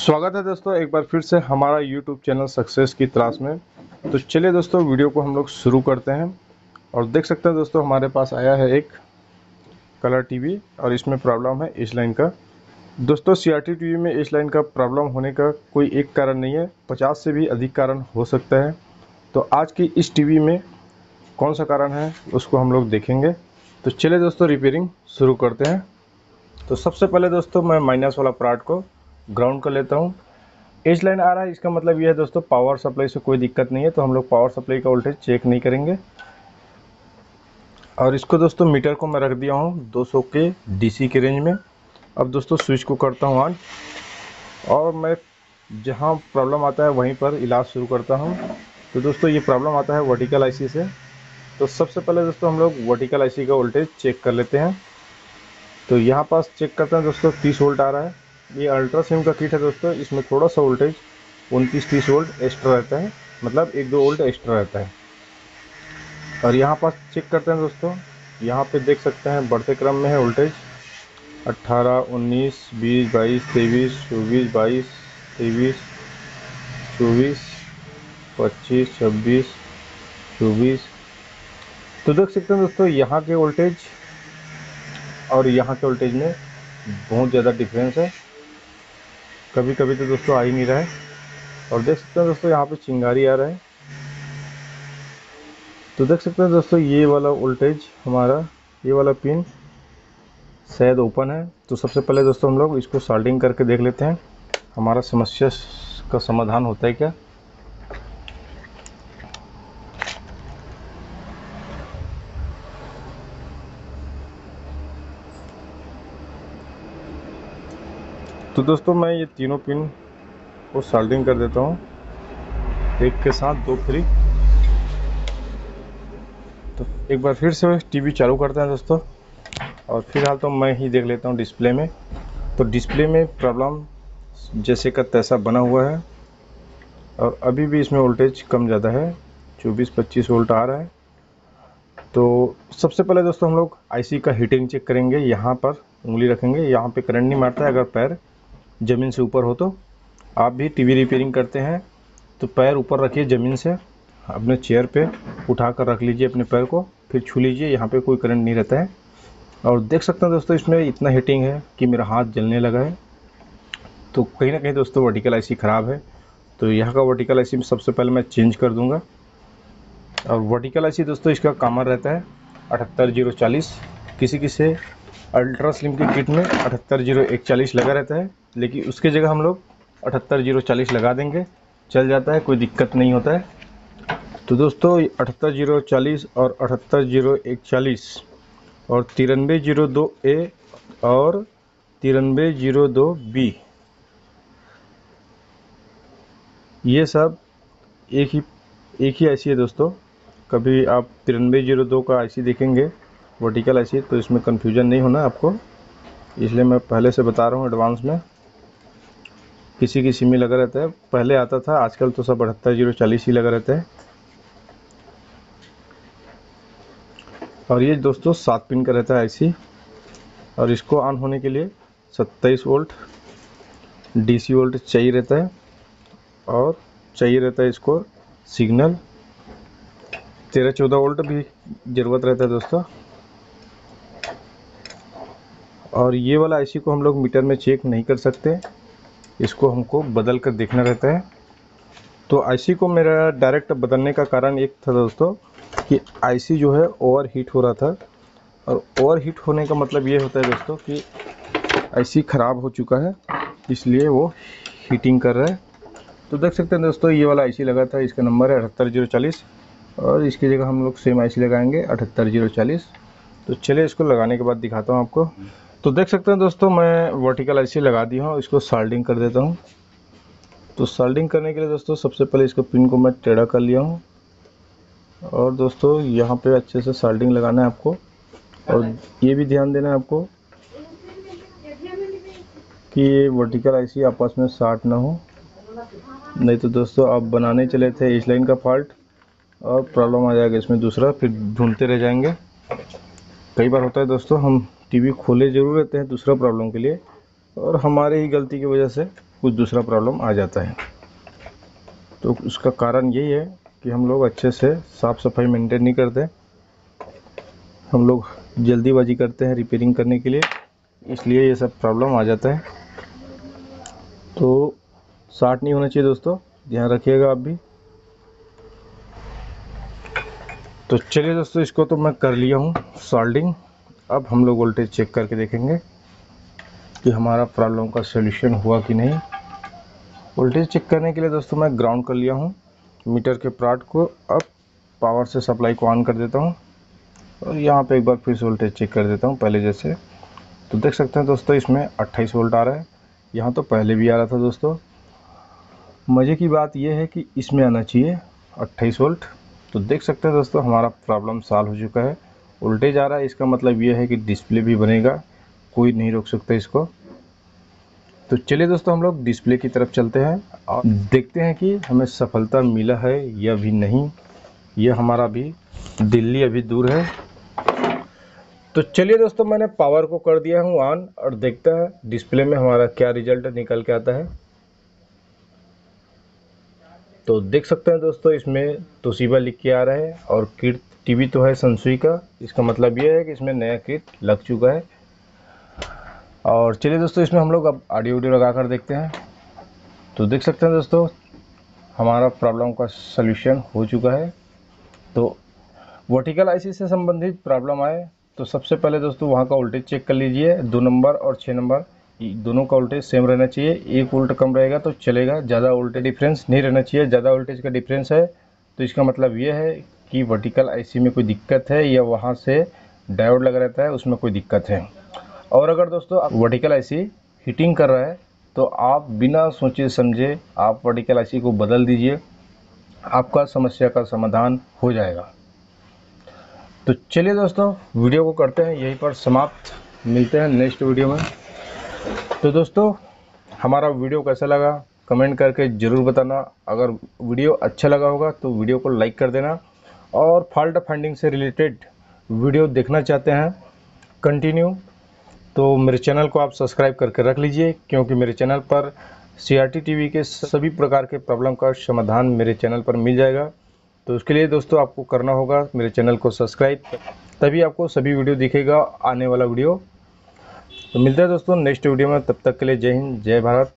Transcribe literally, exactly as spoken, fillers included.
स्वागत है दोस्तों एक बार फिर से हमारा यूट्यूब चैनल सक्सेस की तलाश में। तो चलिए दोस्तों वीडियो को हम लोग शुरू करते हैं। और देख सकते हैं दोस्तों हमारे पास आया है एक कलर टीवी और इसमें प्रॉब्लम है एच लाइन का। दोस्तों सीआरटी टीवी में एच लाइन का प्रॉब्लम होने का कोई एक कारण नहीं है, पचास से भी अधिक कारण हो सकता है। तो आज की इस टीवी में कौन सा कारण है उसको हम लोग देखेंगे। तो चलिए दोस्तों रिपेयरिंग शुरू करते हैं। तो सबसे पहले दोस्तों मैं माइनस वाला पार्ट को ग्राउंड कर लेता हूँ। एच लाइन आ रहा है, इसका मतलब यह है दोस्तों पावर सप्लाई से कोई दिक्कत नहीं है, तो हम लोग पावर सप्लाई का वोल्टेज चेक नहीं करेंगे। और इसको दोस्तों मीटर को मैं रख दिया हूँ दो सौ के डीसी के रेंज में। अब दोस्तों स्विच को करता हूँ ऑन और मैं जहाँ प्रॉब्लम आता है वहीं पर इलाज शुरू करता हूँ। तो दोस्तों ये प्रॉब्लम आता है वर्टिकल आईसी से। तो सबसे पहले दोस्तों हम लोग वर्टिकल आईसी का वोल्टेज चेक कर लेते हैं। तो यहाँ पास चेक करते हैं दोस्तों तीस वोल्ट आ रहा है। ये अल्ट्रा सिम का किट है दोस्तों, इसमें थोड़ा सा वोल्टेज उनतीस तीस वोल्ट एक्स्ट्रा रहता है, मतलब एक दो वोल्ट एक्स्ट्रा रहता है। और यहाँ पास चेक करते हैं दोस्तों, यहाँ पे देख सकते हैं बढ़ते क्रम में है वोल्टेज अट्ठारह उन्नीस बीस बाईस तेईस चौबीस बाईस तेईस चौबीस पच्चीस छब्बीस चौबीस। तो देख सकते हैं दोस्तों यहाँ के वोल्टेज और यहाँ के वोल्टेज में बहुत ज़्यादा डिफरेंस है। कभी कभी तो दोस्तों आ ही नहीं रहा है। और देख सकते हैं दोस्तों यहाँ पे चिंगारी आ रहा है। तो देख सकते हैं दोस्तों ये वाला वोल्टेज हमारा, ये वाला पिन शायद ओपन है। तो सबसे पहले दोस्तों हम लोग इसको सोल्डरिंग करके देख लेते हैं हमारा समस्या का समाधान होता है क्या। तो दोस्तों मैं ये तीनों पिन को सोल्डरिंग कर देता हूँ एक के साथ दो फ्री। तो एक बार फिर से टीवी चालू करते हैं दोस्तों, और फिलहाल तो मैं ही देख लेता हूँ डिस्प्ले में। तो डिस्प्ले में प्रॉब्लम जैसे का तैसा बना हुआ है और अभी भी इसमें वोल्टेज कम ज़्यादा है, चौबीस पच्चीस वोल्ट आ रहा है। तो सबसे पहले दोस्तों हम लोग आईसी का हीटिंग चेक करेंगे। यहाँ पर उंगली रखेंगे, यहाँ पे करंट नहीं मारता है। अगर पैर ज़मीन से ऊपर हो, तो आप भी टीवी रिपेयरिंग करते हैं तो पैर ऊपर रखिए ज़मीन से, अपने चेयर पे उठा कर रख लीजिए अपने पैर को, फिर छू लीजिए, यहाँ पे कोई करंट नहीं रहता है। और देख सकते हैं दोस्तों इसमें इतना हीटिंग है कि मेरा हाथ जलने लगा है। तो कहीं ना कहीं दोस्तों वर्टिकल आईसी ख़राब है। तो यहाँ का वर्टिकल आईसी सबसे पहले मैं चेंज कर दूंगा। और वर्टिकल आईसी दोस्तों इसका कॉमन रहता है अठहत्तर जीरो चालीस। किसी किसी अल्ट्रा स्लिम की किट में अठहत्तर जीरो इकतालीस लगा रहता है, लेकिन उसके जगह हम लोग अठहत्तर जीरो चालीस लगा देंगे, चल जाता है, कोई दिक्कत नहीं होता है। तो दोस्तों अठहत्तर जीरो चालीस और अठहत्तर जीरो इकतालीस और तिरानवे जीरो दो ए और तिरानवे जीरो दो बी, ये सब एक ही एक ही आईसी है दोस्तों। कभी आप तिरानवे जीरो दो का आईसी देखेंगे वर्टिकल आईसी, तो इसमें कन्फ्यूजन नहीं होना आपको, इसलिए मैं पहले से बता रहा हूँ एडवांस में। किसी किसी में लगा रहता है, पहले आता था, आजकल तो सब अठहत्तर जीरो चालीस ही लगा रहता है। और ये दोस्तों सात पिन का रहता है आईसी, और इसको ऑन होने के लिए सत्ताईस वोल्ट डीसी वोल्ट चाहिए रहता है, और चाहिए रहता है इसको सिग्नल तेरह चौदह वोल्ट भी ज़रूरत रहता है दोस्तों। और ये वाला आईसी को हम लोग मीटर में चेक नहीं कर सकते, इसको हमको बदल कर देखना रहता है। तो आईसी को मेरा डायरेक्ट बदलने का कारण एक था दोस्तों कि आईसी जो है ओवर हीट हो रहा था। और ओवर हीट होने का मतलब ये होता है दोस्तों कि आईसी ख़राब हो चुका है, इसलिए वो हीटिंग कर रहा है। तो देख सकते हैं दोस्तों ये वाला आईसी लगा था, इसका नंबर है अठहत्तर जीरो चालीस, और इसकी जगह हम लोग सेम आईसी लगाएंगे अठहत्तर जीरो चालीस। तो चलिए इसको लगाने के बाद दिखाता हूँ आपको। तो देख सकते हैं दोस्तों मैं वर्टिकल आईसी लगा दी हूँ, इसको सोल्डरिंग कर देता हूँ। तो सोल्डरिंग करने के लिए दोस्तों सबसे पहले इसको पिन को मैं टेढ़ा कर लिया हूँ, और दोस्तों यहाँ पे अच्छे से सोल्डरिंग लगाना है आपको। और ये भी ध्यान देना है आपको कि ये वर्टिकल आईसी आपस में शॉर्ट ना हो, नहीं तो दोस्तों आप बनाने चले थे एच लाइन का फॉल्ट और प्रॉब्लम आ जाएगा इसमें दूसरा, फिर ढूंढते रह जाएंगे। कई बार होता है दोस्तों हम टीवी खोले ज़रूर रहते हैं दूसरा प्रॉब्लम के लिए, और हमारे ही गलती की वजह से कुछ दूसरा प्रॉब्लम आ जाता है। तो उसका कारण यही है कि हम लोग अच्छे से साफ़ सफाई मेंटेन नहीं करते, हम लोग जल्दीबाजी करते हैं रिपेयरिंग करने के लिए, इसलिए ये सब प्रॉब्लम आ जाता है। तो शॉर्ट नहीं होना चाहिए दोस्तों, ध्यान रखिएगा आप भी। तो चलिए दोस्तों, इसको तो मैं कर लिया हूँ सोल्डिंग। अब हम लोग वोल्टेज चेक करके देखेंगे कि हमारा प्रॉब्लम का सलूशन हुआ कि नहीं। वोल्टेज चेक करने के लिए दोस्तों मैं ग्राउंड कर लिया हूँ मीटर के प्लॉट को। अब पावर से सप्लाई को ऑन कर देता हूँ और यहाँ पे एक बार फिर से वोल्टेज चेक कर देता हूँ पहले जैसे। तो देख सकते हैं दोस्तों, इसमें अट्ठाईस वोल्ट आ रहा है। यहाँ तो पहले भी आ रहा था दोस्तों। मज़े की बात यह है कि इसमें आना चाहिए अट्ठाईस वोल्ट। तो देख सकते हैं दोस्तों, हमारा प्रॉब्लम सॉल्व हो चुका है। वोल्टेज आ रहा है, इसका मतलब ये है कि डिस्प्ले भी बनेगा, कोई नहीं रोक सकता इसको। तो चलिए दोस्तों, हम लोग डिस्प्ले की तरफ चलते हैं और देखते हैं कि हमें सफलता मिला है या भी नहीं। यह हमारा भी दिल्ली अभी दूर है। तो चलिए दोस्तों, मैंने पावर को कर दिया हूँ ऑन और देखते हैं डिस्प्ले में हमारा क्या रिजल्ट निकल के आता है। तो देख सकते हैं दोस्तों, इसमें तोशिबा लिख के आ रहा है और किट टीवी तो है सनसुई का। इसका मतलब ये है कि इसमें नया किट लग चुका है। और चलिए दोस्तों, इसमें हम लोग अब ऑडियो वीडियो लगा कर देखते हैं। तो देख सकते हैं दोस्तों, हमारा प्रॉब्लम का सलूशन हो चुका है। तो वर्टिकल आईसी से संबंधित प्रॉब्लम आए तो सबसे पहले दोस्तों वहाँ का वोल्टेज चेक कर लीजिए। दो नंबर और छः नंबर दोनों का वोल्टेज सेम रहना चाहिए। एक वोल्ट कम रहेगा तो चलेगा, ज़्यादा वोल्टेज डिफरेंस नहीं रहना चाहिए। ज़्यादा वोल्टेज का डिफरेंस है तो इसका मतलब ये है कि वर्टिकल आईसी में कोई दिक्कत है या वहाँ से डायोड लगा रहता है उसमें कोई दिक्कत है। और अगर दोस्तों आप वर्टिकल आईसी हीटिंग कर रहा है तो आप बिना सोचे समझे आप वर्टिकल आईसी को बदल दीजिए, आपका समस्या का समाधान हो जाएगा। तो चलिए दोस्तों, वीडियो को करते हैं यहीं पर समाप्त। मिलते हैं नेक्स्ट वीडियो में। तो दोस्तों, हमारा वीडियो कैसा लगा कमेंट करके ज़रूर बताना। अगर वीडियो अच्छा लगा होगा तो वीडियो को लाइक कर देना। और फॉल्ट फाइंडिंग से रिलेटेड वीडियो देखना चाहते हैं कंटिन्यू, तो मेरे चैनल को आप सब्सक्राइब करके रख लीजिए, क्योंकि मेरे चैनल पर सीआरटी टीवी के सभी प्रकार के प्रॉब्लम का समाधान मेरे चैनल पर मिल जाएगा। तो उसके लिए दोस्तों आपको करना होगा मेरे चैनल को सब्सक्राइब, तभी आपको सभी वीडियो दिखेगा आने वाला वीडियो। तो मिलते हैं दोस्तों नेक्स्ट वीडियो में, तब तक के लिए जय हिंद जय भारत।